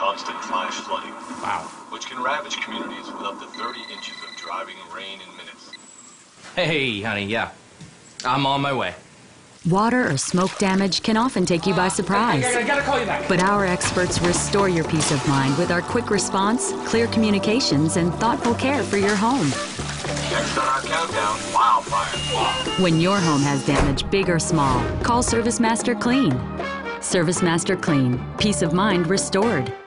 constant flash flooding. Wow. Which can ravage communities with up to 30 inches of driving rain in minutes. Hey, honey, yeah. I'm on my way. Water or smoke damage can often take you by surprise. I gotta call you back. But our experts restore your peace of mind with our quick response, clear communications, and thoughtful care for your home. Next on our countdown, wildfire. When your home has damage, big or small, call ServiceMaster Clean. ServiceMaster Clean. Peace of mind restored.